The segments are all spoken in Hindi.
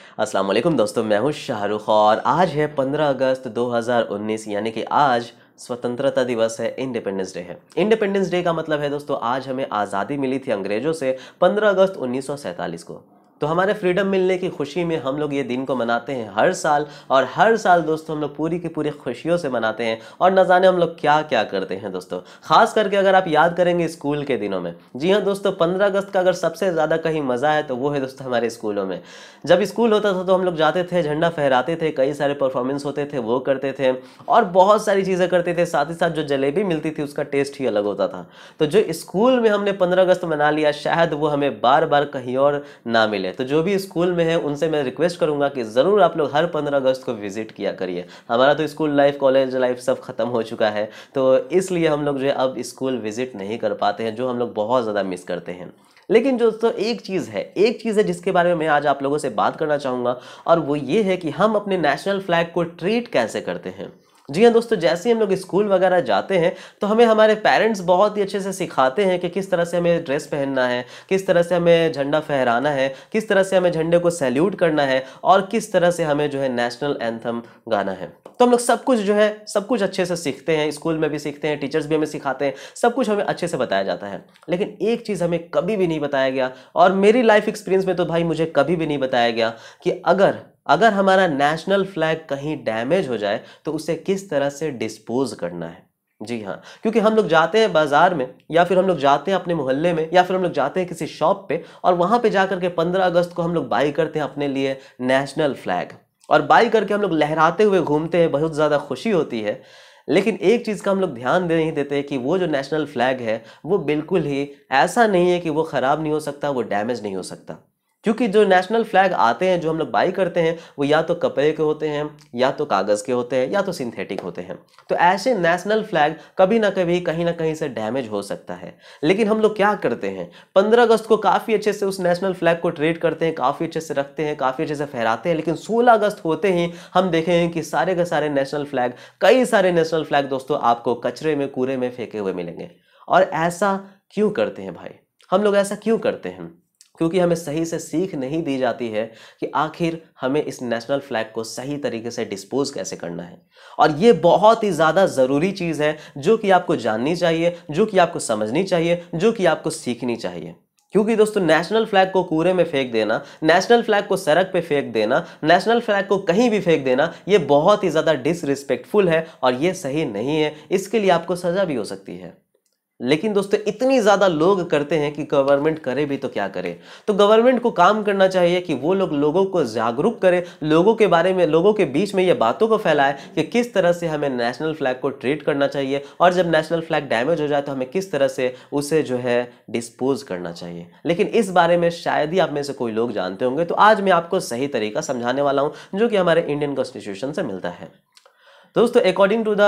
अस्सलाम वालेकुम दोस्तों, मैं हूं शाहरुख और आज है 15 अगस्त 2019 यानी कि आज स्वतंत्रता दिवस है, इंडिपेंडेंस डे है। इंडिपेंडेंस डे का मतलब है दोस्तों आज हमें आज़ादी मिली थी अंग्रेज़ों से 15 अगस्त 1947 को। तो हमारे फ्रीडम मिलने की खुशी में हम लोग ये दिन को मनाते हैं हर साल, और हर साल दोस्तों हम लोग पूरी की पूरी खुशियों से मनाते हैं। और न जाने हम लोग क्या क्या करते हैं दोस्तों, खास करके अगर आप याद करेंगे स्कूल के दिनों में। जी हाँ दोस्तों, 15 अगस्त का अगर सबसे ज़्यादा कहीं मज़ा है तो वो है दोस्तों हमारे स्कूलों में। जब स्कूल होता था तो हम लोग जाते थे, झंडा फहराते थे, कई सारे परफॉर्मेंस होते थे वो करते थे और बहुत सारी चीज़ें करते थे। साथ ही साथ जो जलेबी मिलती थी उसका टेस्ट ही अलग होता था। तो जो स्कूल में हमने 15 अगस्त मना लिया, शायद वो हमें बार बार कहीं और ना मिले। तो जो भी स्कूल में है उनसे मैं रिक्वेस्ट करूंगा कि ज़रूर आप लोग हर 15 अगस्त को विजिट किया करिए। हमारा तो स्कूल लाइफ, कॉलेज लाइफ सब खत्म हो चुका है, तो इसलिए हम लोग जो है अब स्कूल विजिट नहीं कर पाते हैं, जो हम लोग बहुत ज़्यादा मिस करते हैं। लेकिन दोस्तों एक चीज़ है जिसके बारे में मैं आज आप लोगों से बात करना चाहूँगा, और वो ये है कि हम अपने नेशनल फ्लैग को ट्रीट कैसे करते हैं। जी हाँ दोस्तों, जैसे ही हम लोग स्कूल वगैरह जाते हैं तो हमें हमारे पेरेंट्स बहुत ही अच्छे से सिखाते हैं कि किस तरह से हमें ड्रेस पहनना है, किस तरह से हमें झंडा फहराना है, किस तरह से हमें झंडे को सैल्यूट करना है और किस तरह से हमें जो है नेशनल एंथम गाना है। तो हम लोग सब कुछ जो है सब कुछ अच्छे से सीखते हैं, स्कूल में भी सीखते हैं, टीचर्स भी हमें सिखाते हैं, सब कुछ हमें अच्छे से बताया जाता है। लेकिन एक चीज़ हमें कभी भी नहीं बताया गया, और मेरी लाइफ एक्सपीरियंस में तो भाई मुझे कभी भी नहीं बताया गया कि अगर हमारा नेशनल फ्लैग कहीं डैमेज हो जाए तो उसे किस तरह से डिस्पोज करना है। जी हाँ, क्योंकि हम लोग जाते हैं बाजार में, या फिर हम लोग जाते हैं अपने मोहल्ले में, या फिर हम लोग जाते हैं किसी शॉप पे, और वहां पे जाकर के 15 अगस्त को हम लोग बाई करते हैं अपने लिए नेशनल फ्लैग, और बाई करके हम लोग लहराते हुए घूमते हैं, बहुत ज़्यादा खुशी होती है। लेकिन एक चीज़ का हम लोग ध्यान नहीं देते कि वो जो नेशनल फ्लैग है वो बिल्कुल ही ऐसा नहीं है कि वो ख़राब नहीं हो सकता, वो डैमेज नहीं हो सकता। क्योंकि जो नेशनल फ्लैग आते हैं, जो हम लोग बाई करते हैं, वो या तो कपड़े के होते हैं, या तो कागज़ के होते हैं, या तो सिंथेटिक होते हैं। तो ऐसे नेशनल फ्लैग कभी ना कभी कहीं ना कहीं से डैमेज हो सकता है। लेकिन हम लोग क्या करते हैं, 15 अगस्त को काफ़ी अच्छे से उस नेशनल फ्लैग को ट्रीट करते हैं, काफ़ी अच्छे से रखते हैं, काफ़ी अच्छे से फहराते हैं। लेकिन 16 अगस्त होते ही हम देखेंगे कि सारे के सारे नेशनल फ्लैग, कई सारे नेशनल फ्लैग दोस्तों आपको कचरे में, कूड़े में फेंके हुए मिलेंगे। और ऐसा क्यों करते हैं भाई, हम लोग ऐसा क्यों करते हैं? क्योंकि हमें सही से सीख नहीं दी जाती है कि आखिर हमें इस नेशनल फ्लैग को सही तरीके से डिस्पोज कैसे करना है। और ये बहुत ही ज़्यादा ज़रूरी चीज़ है जो कि आपको जाननी चाहिए, जो कि आपको समझनी चाहिए, जो कि आपको सीखनी चाहिए। क्योंकि दोस्तों नेशनल फ्लैग को कूड़े में फेंक देना, नेशनल फ्लैग को सड़क पे फेंक देना, नेशनल फ्लैग को कहीं भी फेंक देना, ये बहुत ही ज़्यादा डिसरिस्पेक्टफुल है और ये सही नहीं है। इसके लिए आपको सज़ा भी हो सकती है। लेकिन दोस्तों इतनी ज़्यादा लोग करते हैं कि गवर्नमेंट करे भी तो क्या करे। तो गवर्नमेंट को काम करना चाहिए कि वो लोगों को जागरूक करे, लोगों के बारे में, लोगों के बीच में ये बातों को फैलाए कि किस तरह से हमें नेशनल फ्लैग को ट्रीट करना चाहिए, और जब नेशनल फ्लैग डैमेज हो जाए तो हमें किस तरह से उसे जो है डिस्पोज करना चाहिए। लेकिन इस बारे में शायद ही आप में से कोई लोग जानते होंगे, तो आज मैं आपको सही तरीका समझाने वाला हूँ जो कि हमारे इंडियन कॉन्स्टिट्यूशन से मिलता है। दोस्तों अकॉर्डिंग टू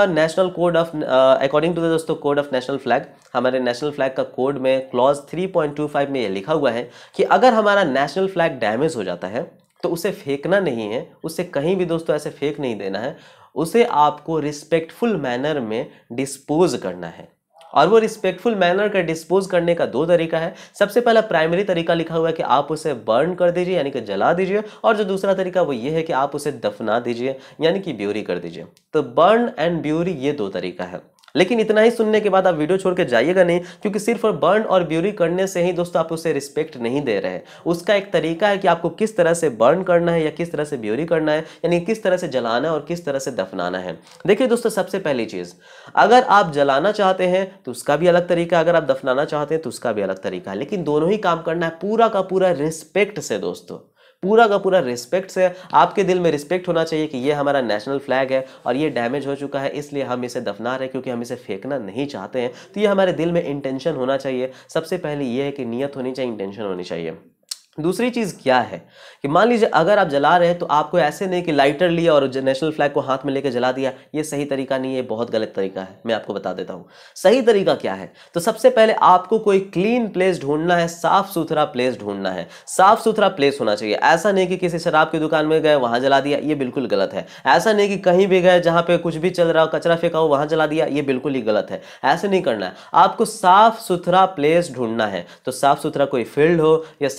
द दोस्तों कोड ऑफ नेशनल फ्लैग, हमारे नेशनल फ्लैग का कोड में क्लॉज 3.25 में ये लिखा हुआ है कि अगर हमारा नेशनल फ्लैग डैमेज हो जाता है तो उसे फेंकना नहीं है, उसे कहीं भी दोस्तों ऐसे फेंक नहीं देना है, उसे आपको रिस्पेक्टफुल मैनर में डिस्पोज करना है। और वो रिस्पेक्टफुल मैनर का डिस्पोज करने का दो तरीका है। सबसे पहला प्राइमरी तरीका लिखा हुआ है कि आप उसे बर्न कर दीजिए, यानी कि जला दीजिए, और जो दूसरा तरीका वो ये है कि आप उसे दफना दीजिए, यानी कि ब्यूरी कर दीजिए। तो बर्न एंड ब्यूरी ये दो तरीका है। लेकिन इतना ही सुनने के बाद आप वीडियो छोड़ के जाइएगा नहीं, क्योंकि सिर्फ बर्न और ब्यूरी करने से ही दोस्तों आप उसे रिस्पेक्ट नहीं दे रहे हैं। उसका एक तरीका है कि आपको किस तरह से बर्न करना है या किस तरह से ब्यूरी करना है, यानी किस तरह से जलाना है और किस तरह से दफनाना है। देखिए दोस्तों, सबसे पहली चीज़, अगर आप जलाना चाहते हैं तो उसका भी अलग तरीका, अगर आप दफनाना चाहते हैं तो उसका भी अलग तरीका है। लेकिन दोनों ही काम करना है पूरा का पूरा रिस्पेक्ट से दोस्तों, पूरा का पूरा रिस्पेक्ट से। आपके दिल में रिस्पेक्ट होना चाहिए कि ये हमारा नेशनल फ्लैग है और ये डैमेज हो चुका है, इसलिए हम इसे दफना रहे हैं क्योंकि हम इसे फेंकना नहीं चाहते हैं। तो ये हमारे दिल में इंटेंशन होना चाहिए। सबसे पहले ये है कि नीयत होनी चाहिए, इंटेंशन होनी चाहिए। दूसरी चीज़ क्या है कि मान लीजिए अगर आप जला रहे हैं तो आपको ऐसे नहीं कि लाइटर लिया और नेशनल फ्लैग को हाथ में लेकर जला दिया। ये सही तरीका नहीं है, बहुत गलत तरीका है। मैं आपको बता देता हूँ सही तरीका क्या है। तो सबसे पहले आपको कोई क्लीन प्लेस ढूंढना है, साफ सुथरा प्लेस ढूंढना है। साफ सुथरा प्लेस होना चाहिए। ऐसा नहीं कि किसी शराब की दुकान में गए वहां जला दिया, ये बिल्कुल गलत है। ऐसा नहीं कि कहीं भी गए जहां पे कुछ भी चल रहा हो, कचरा फेंका हो, वहां जला दिया, ये बिल्कुल ही गलत है। ऐसे नहीं करना है। आपको साफ सुथरा प्लेस ढूंढना है। तो साफ सुथरा कोई फील्ड हो या साफ सुथरा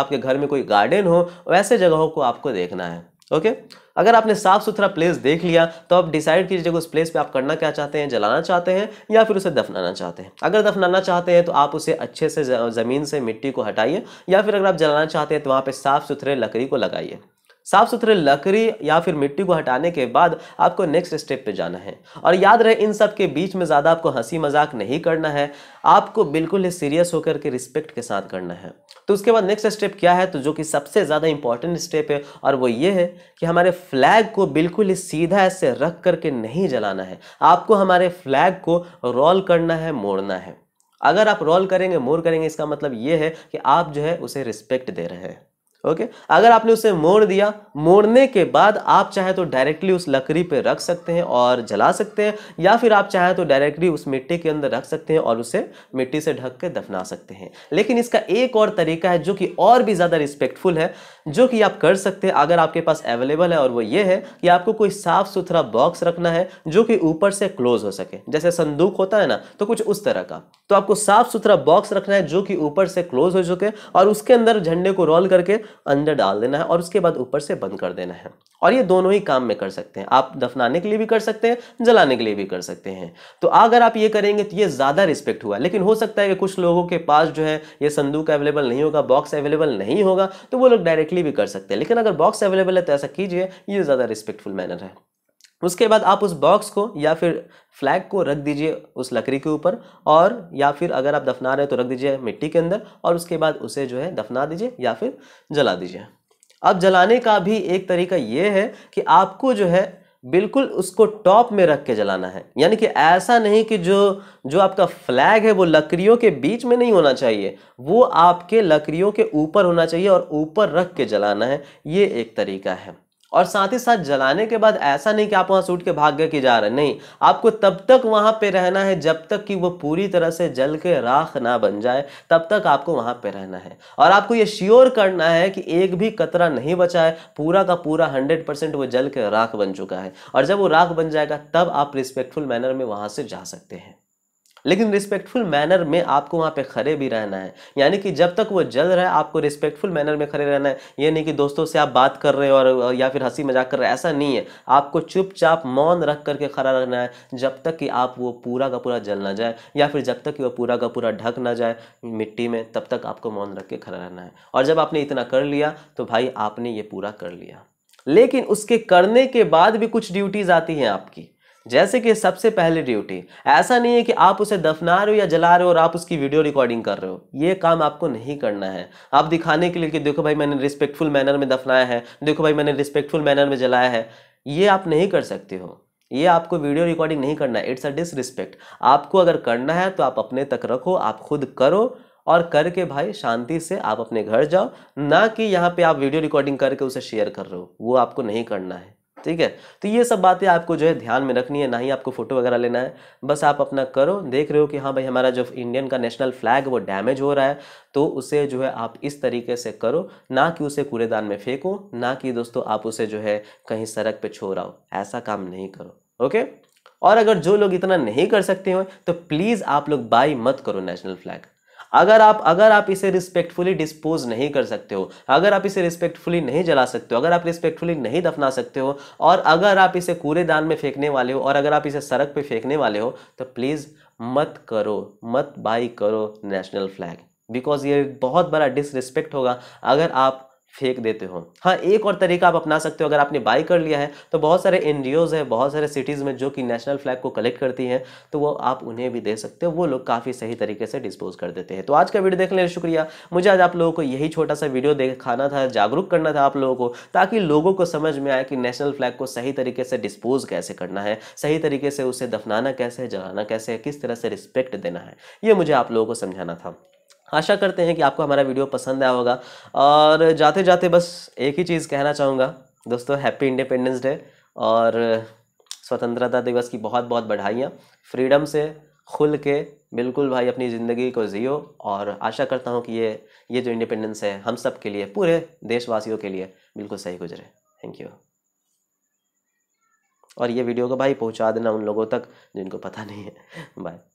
आपके घर में कोई गार्डन हो, वैसे जगहों को आपको देखना है। ओके, अगर आपने साफ सुथरा प्लेस देख लिया तो आप डिसाइड कीजिए उस प्लेस पे आप करना क्या चाहते हैं, जलाना चाहते हैं या फिर उसे दफनाना चाहते हैं। अगर दफनाना चाहते हैं तो आप उसे अच्छे से ज़मीन से मिट्टी को हटाइए, या फिर अगर आप जलाना चाहते हैं तो वहाँ पे साफ सुथरे लकड़ी को लगाइए। साफ सुथरे लकड़ी या फिर मिट्टी को हटाने के बाद आपको नेक्स्ट स्टेप पे जाना है। और याद रहे, इन सब के बीच में ज़्यादा आपको हंसी मजाक नहीं करना है, आपको बिल्कुल ही सीरियस होकर के रिस्पेक्ट के साथ करना है। तो उसके बाद नेक्स्ट स्टेप क्या है, तो जो कि सबसे ज़्यादा इंपॉर्टेंट स्टेप है, और वो ये है कि हमारे फ्लैग को बिल्कुल ही सीधा ऐसे रख करके नहीं जलाना है। आपको हमारे फ्लैग को रोल करना है, मोड़ना है। अगर आप रोल करेंगे, मोड़ करेंगे, इसका मतलब ये है कि आप जो है उसे रिस्पेक्ट दे रहे हैं। ओके, अगर आपने उसे मोड़ दिया, मोड़ने के बाद आप चाहे तो डायरेक्टली उस लकड़ी पे रख सकते हैं और जला सकते हैं, या फिर आप चाहे तो डायरेक्टली उस मिट्टी के अंदर रख सकते हैं और उसे मिट्टी से ढक के दफना सकते हैं। लेकिन इसका एक और तरीका है जो कि और भी ज़्यादा रिस्पेक्टफुल है, जो कि आप कर सकते हैं अगर आपके पास अवेलेबल है, और वो ये है कि आपको कोई साफ सुथरा बॉक्स रखना है जो कि ऊपर से क्लोज हो सके। जैसे संदूक होता है ना, तो कुछ उस तरह का। तो आपको साफ सुथरा बॉक्स रखना है जो कि ऊपर से क्लोज हो सके, और उसके अंदर झंडे को रोल करके अंदर डाल देना है और उसके बाद ऊपर से बंद कर देना है। और ये दोनों ही काम में कर सकते हैं, आप दफनाने के लिए भी कर सकते हैं, जलाने के लिए भी कर सकते हैं। तो अगर आप ये करेंगे तो ये ज्यादा रिस्पेक्ट हुआ। लेकिन हो सकता है कि कुछ लोगों के पास जो है ये संदूक अवेलेबल नहीं होगा, बॉक्स अवेलेबल नहीं होगा, तो वो लोग डायरेक्टली भी कर सकते हैं। लेकिन अगर बॉक्स अवेलेबल है तो ऐसा कीजिए, ये ज्यादा रिस्पेक्टफुल मैनर है। उसके बाद आप उस बॉक्स को या फिर फ्लैग को रख दीजिए उस लकड़ी के ऊपर, और या फिर अगर आप दफना रहे हैं तो रख दीजिए मिट्टी के अंदर, और उसके बाद उसे जो है दफना दीजिए या फिर जला दीजिए। अब जलाने का भी एक तरीका यह है कि आपको जो है बिल्कुल उसको टॉप में रख के जलाना है। यानी कि ऐसा नहीं कि जो आपका फ्लैग है वो लकड़ियों के बीच में नहीं होना चाहिए, वो आपके लकड़ियों के ऊपर होना चाहिए और ऊपर रख के जलाना है। ये एक तरीका है। और साथ ही साथ जलाने के बाद ऐसा नहीं कि आप वहां से उठ के भाग गए कि जा रहे, नहीं, आपको तब तक वहां पे रहना है जब तक कि वो पूरी तरह से जल के राख ना बन जाए, तब तक आपको वहां पे रहना है। और आपको ये श्योर करना है कि एक भी कतरा नहीं बचा है, पूरा का पूरा 100% वो जल के राख बन चुका है। और जब वो राख बन जाएगा तब आप रिस्पेक्टफुल मैनर में वहां से जा सकते हैं। लेकिन रिस्पेक्टफुल मैनर में आपको वहां पे खड़े भी रहना है। यानी कि जब तक वो जल रहा है आपको रिस्पेक्टफुल मैनर में खड़े रहना है। ये नहीं कि दोस्तों से आप बात कर रहे हैं और या फिर हंसी मजाक कर रहे हैं, ऐसा नहीं है। आपको चुपचाप मौन रख करके खड़ा रहना है जब तक कि आप वो पूरा का पूरा जल ना जाए, या फिर जब तक कि वो पूरा का पूरा ढक ना जाए मिट्टी में, तब तक आपको मौन रख के खड़ा रहना है। और जब आपने इतना कर लिया तो भाई आपने ये पूरा कर लिया। लेकिन उसके करने के बाद भी कुछ ड्यूटीज आती हैं आपकी। जैसे कि सबसे पहली ड्यूटी, ऐसा नहीं है कि आप उसे दफना रहे हो या जला रहे हो और आप उसकी वीडियो रिकॉर्डिंग कर रहे हो। ये काम आपको नहीं करना है। आप दिखाने के लिए कि देखो भाई मैंने रिस्पेक्टफुल मैनर में दफनाया है, देखो भाई मैंने रिस्पेक्टफुल मैनर में जलाया है, ये आप नहीं कर सकते हो। ये आपको वीडियो रिकॉर्डिंग नहीं करना है, इट्स अ डिसरिस्पेक्ट। आपको अगर करना है तो आप अपने तक रखो, आप खुद करो, और करके भाई शांति से आप अपने घर जाओ। ना कि यहाँ पे आप वीडियो रिकॉर्डिंग करके उसे शेयर कर रहे हो, वो आपको नहीं करना है। ठीक है, तो ये सब बातें आपको जो है ध्यान में रखनी है। ना ही आपको फोटो वगैरह लेना है, बस आप अपना करो। देख रहे हो कि हाँ भाई हमारा जो इंडियन का नेशनल फ्लैग वो डैमेज हो रहा है, तो उसे जो है आप इस तरीके से करो, ना कि उसे कूड़ेदान में फेंको, ना कि दोस्तों आप उसे जो है कहीं सड़क पे छोड़ाओ। ऐसा काम नहीं करो। ओके, और अगर जो लोग इतना नहीं कर सकते हो तो प्लीज आप लोग बाई मत करो नेशनल फ्लैग। अगर आप इसे रिस्पेक्टफुली डिस्पोज नहीं कर सकते हो, अगर आप इसे रिस्पेक्टफुली नहीं जला सकते हो, अगर आप रिस्पेक्टफुली नहीं दफना सकते हो, और अगर आप इसे कूड़ेदान में फेंकने वाले हो, और अगर आप इसे सड़क पे फेंकने वाले हो, तो प्लीज मत करो, मत बाई करो नेशनल फ्लैग। बिकॉज ये बहुत बड़ा डिसरिस्पेक्ट होगा अगर आप फेंक देते हो। हाँ, एक और तरीका आप अपना सकते हो। अगर आपने बाई कर लिया है तो बहुत सारे एनजीओज है, बहुत सारे सिटीज़ में जो कि नेशनल फ्लैग को कलेक्ट करती हैं, तो वो आप उन्हें भी दे सकते हो। वो लोग काफ़ी सही तरीके से डिस्पोज कर देते हैं। तो आज का वीडियो देखने के लिए शुक्रिया। मुझे आज आप लोगों को यही छोटा सा वीडियो दिखाना था, जागरूक करना था आप लोगों को, ताकि लोगों को समझ में आए कि नेशनल फ्लैग को सही तरीके से डिस्पोज कैसे करना है, सही तरीके से उसे दफनाना कैसे है, जलाना कैसे है, किस तरह से रिस्पेक्ट देना है। ये मुझे आप लोगों को समझाना था। आशा करते हैं कि आपको हमारा वीडियो पसंद आया होगा। और जाते जाते बस एक ही चीज़ कहना चाहूँगा दोस्तों, हैप्पी इंडिपेंडेंस डे और स्वतंत्रता दिवस की बहुत बहुत बधाइयाँ। फ्रीडम से खुल के बिल्कुल भाई अपनी ज़िंदगी को जियो, और आशा करता हूँ कि ये जो इंडिपेंडेंस है हम सब के लिए, पूरे देशवासियों के लिए बिल्कुल सही गुजरे। Thank you. और ये वीडियो को भाई पहुँचा देना उन लोगों तक जिनको पता नहीं है। बाय।